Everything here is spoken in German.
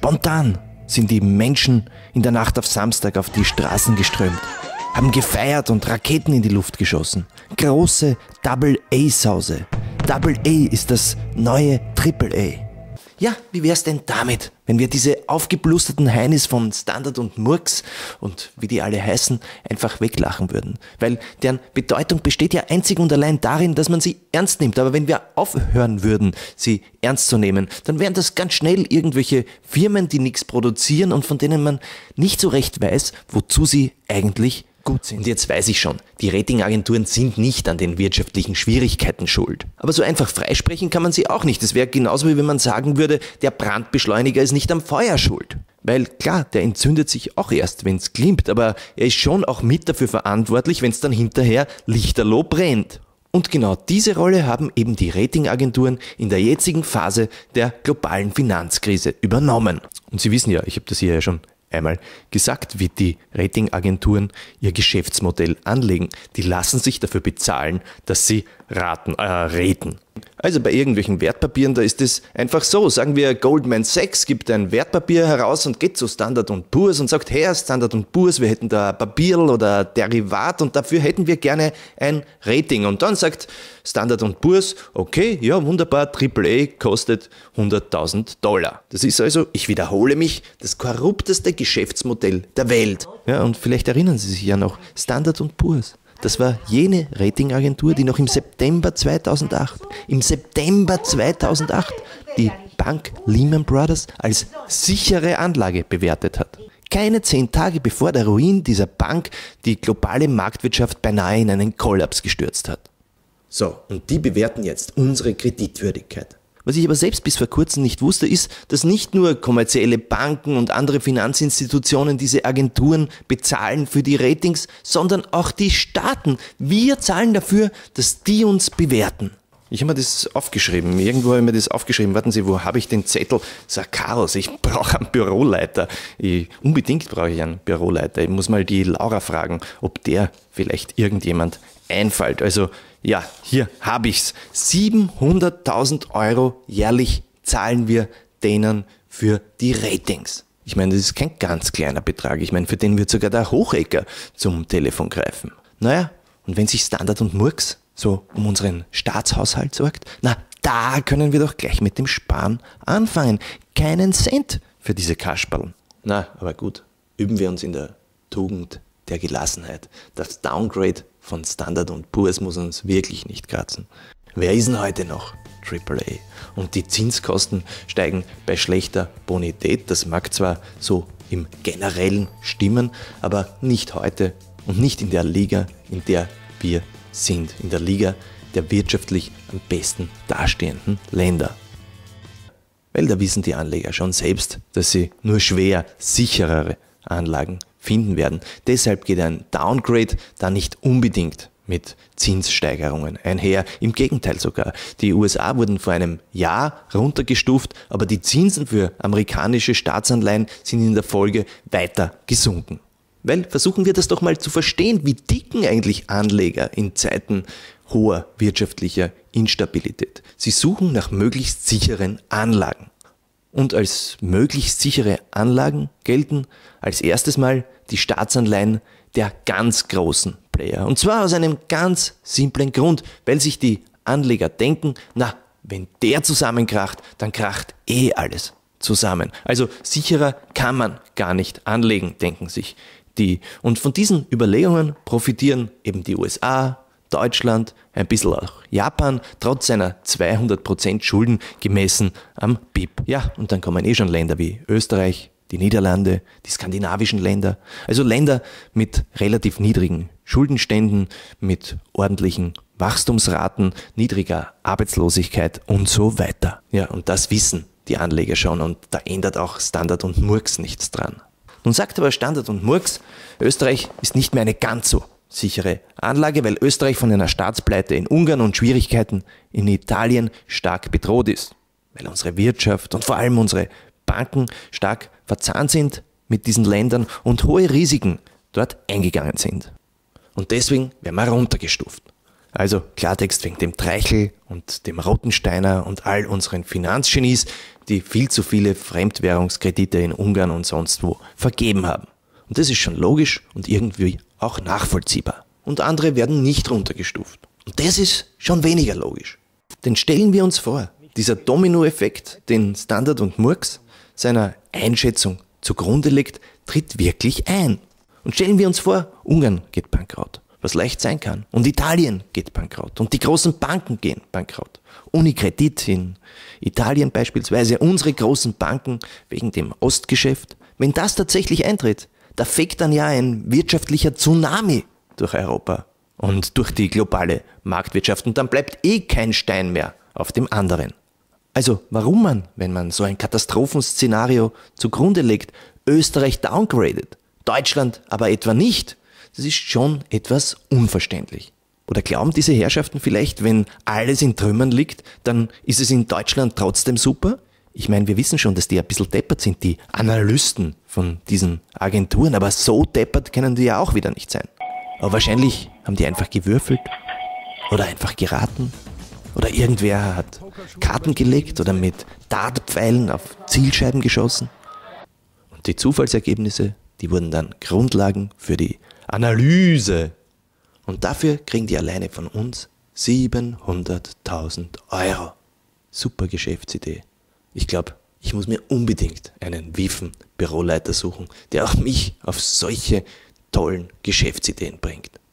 Spontan sind die Menschen in der Nacht auf Samstag auf die Straßen geströmt, haben gefeiert und Raketen in die Luft geschossen. Große Double-A-Sause. Double-A ist das neue Triple-A. Ja, wie wär's denn damit, wenn wir diese aufgeblusterten Heinis von Standard und Murks und wie die alle heißen, einfach weglachen würden? Weil deren Bedeutung besteht ja einzig und allein darin, dass man sie ernst nimmt. Aber wenn wir aufhören würden, sie ernst zu nehmen, dann wären das ganz schnell irgendwelche Firmen, die nichts produzieren und von denen man nicht so recht weiß, wozu sie eigentlich gut sind. Und jetzt weiß ich schon, die Ratingagenturen sind nicht an den wirtschaftlichen Schwierigkeiten schuld. Aber so einfach freisprechen kann man sie auch nicht. Das wäre genauso wie wenn man sagen würde, der Brandbeschleuniger ist nicht am Feuer schuld. Weil klar, der entzündet sich auch erst, wenn es glimmt, aber er ist schon auch mit dafür verantwortlich, wenn es dann hinterher lichterloh brennt. Und genau diese Rolle haben eben die Ratingagenturen in der jetzigen Phase der globalen Finanzkrise übernommen. Und Sie wissen ja, ich habe das hier ja schon einmal gesagt, wie die Ratingagenturen ihr Geschäftsmodell anlegen. Die lassen sich dafür bezahlen, dass sie reden. Also bei irgendwelchen Wertpapieren, da ist es einfach so. Sagen wir, Goldman Sachs gibt ein Wertpapier heraus und geht zu Standard & Poor's und sagt, Herr Standard & Poor's, wir hätten da ein Papierl oder ein Derivat und dafür hätten wir gerne ein Rating. Und dann sagt Standard & Poor's, okay, ja wunderbar, AAA kostet $100.000. Das ist also, ich wiederhole mich, das korrupteste Geschäftsmodell der Welt. Ja, und vielleicht erinnern Sie sich ja noch, Standard & Poor's. Das war jene Ratingagentur, die noch im September 2008, die Bank Lehman Brothers als sichere Anlage bewertet hat. Keine 10 Tage bevor der Ruin dieser Bank die globale Marktwirtschaft beinahe in einen Kollaps gestürzt hat. So, und die bewerten jetzt unsere Kreditwürdigkeit. Was ich aber selbst bis vor kurzem nicht wusste, ist, dass nicht nur kommerzielle Banken und andere Finanzinstitutionen diese Agenturen bezahlen für die Ratings, sondern auch die Staaten. Wir zahlen dafür, dass die uns bewerten. Ich habe mir das aufgeschrieben. Irgendwo habe ich mir das aufgeschrieben. Warten Sie, wo habe ich den Zettel? Sag Carlos, ich brauche einen Büroleiter. Unbedingt brauche ich einen Büroleiter. Ich muss mal die Laura fragen, ob der vielleicht irgendjemand einfällt. Also ja, hier habe ich's. 700.000 € jährlich zahlen wir denen für die Ratings. Ich meine, das ist kein ganz kleiner Betrag. Ich meine, für den wird sogar der Hochecker zum Telefon greifen. Naja, und wenn sich Standard & Murks so um unseren Staatshaushalt sorgt, na, da können wir doch gleich mit dem Sparen anfangen. Keinen Cent für diese Kasperln. Na, aber gut, üben wir uns in der Tugend der Gelassenheit. Das Downgrade von Standard & Poor's muss uns wirklich nicht kratzen. Wer ist denn heute noch AAA? Und die Zinskosten steigen bei schlechter Bonität. Das mag zwar so im Generellen stimmen, aber nicht heute und nicht in der Liga, in der wir sind. In der Liga der wirtschaftlich am besten dastehenden Länder. Weil da wissen die Anleger schon selbst, dass sie nur schwer sicherere Anlagen finden werden. Deshalb geht ein Downgrade da nicht unbedingt mit Zinssteigerungen einher. Im Gegenteil sogar. Die USA wurden vor einem Jahr runtergestuft, aber die Zinsen für amerikanische Staatsanleihen sind in der Folge weiter gesunken. Weil versuchen wir das doch mal zu verstehen, wie ticken eigentlich Anleger in Zeiten hoher wirtschaftlicher Instabilität. Sie suchen nach möglichst sicheren Anlagen. Und als möglichst sichere Anlagen gelten als erstes Mal die Staatsanleihen der ganz großen Player. Und zwar aus einem ganz simplen Grund, weil sich die Anleger denken, na, wenn der zusammenkracht, dann kracht eh alles zusammen. Also sicherer kann man gar nicht anlegen, denken sich die. Und von diesen Überlegungen profitieren eben die USA, Deutschland, ein bisschen auch Japan, trotz seiner 200% Schulden gemessen am BIP. Ja, und dann kommen eh schon Länder wie Österreich, die Niederlande, die skandinavischen Länder, also Länder mit relativ niedrigen Schuldenständen, mit ordentlichen Wachstumsraten, niedriger Arbeitslosigkeit und so weiter. Ja, und das wissen die Anleger schon und da ändert auch Standard & Murks nichts dran. Nun sagt aber Standard & Murks, Österreich ist nicht mehr eine ganz so sichere Anlage, weil Österreich von einer Staatspleite in Ungarn und Schwierigkeiten in Italien stark bedroht ist. Weil unsere Wirtschaft und vor allem unsere Banken stark verzahnt sind mit diesen Ländern und hohe Risiken dort eingegangen sind. Und deswegen werden wir runtergestuft. Also Klartext wegen dem Treichel und dem Rottensteiner und all unseren Finanzgenies, die viel zu viele Fremdwährungskredite in Ungarn und sonst wo vergeben haben. Und das ist schon logisch und irgendwie auch nachvollziehbar. Und andere werden nicht runtergestuft. Und das ist schon weniger logisch. Denn stellen wir uns vor, dieser Dominoeffekt, den Standard & Poor's seiner Einschätzung zugrunde legt, tritt wirklich ein. Und stellen wir uns vor, Ungarn geht bankrott, was leicht sein kann. Und Italien geht bankrott. Und die großen Banken gehen bankrott. Unicredit in Italien beispielsweise, unsere großen Banken wegen dem Ostgeschäft. Wenn das tatsächlich eintritt, da fegt dann ja ein wirtschaftlicher Tsunami durch Europa und durch die globale Marktwirtschaft. Und dann bleibt kein Stein mehr auf dem anderen. Also warum man, wenn man so ein Katastrophenszenario zugrunde legt, Österreich downgradet, Deutschland aber etwa nicht, das ist schon etwas unverständlich. Oder glauben diese Herrschaften vielleicht, wenn alles in Trümmern liegt, dann ist es in Deutschland trotzdem super? Ich meine, wir wissen schon, dass die ein bisschen deppert sind, die Analysten von diesen Agenturen, aber so deppert können die ja auch wieder nicht sein. Aber wahrscheinlich haben die einfach gewürfelt oder einfach geraten. Oder irgendwer hat Karten gelegt oder mit Dartpfeilen auf Zielscheiben geschossen. Und die Zufallsergebnisse, die wurden dann Grundlagen für die Analyse. Und dafür kriegen die alleine von uns 700.000 Euro. Super Geschäftsidee. Ich glaube, ich muss mir unbedingt einen Wiefen-Büroleiter suchen, der auch mich auf solche tollen Geschäftsideen bringt.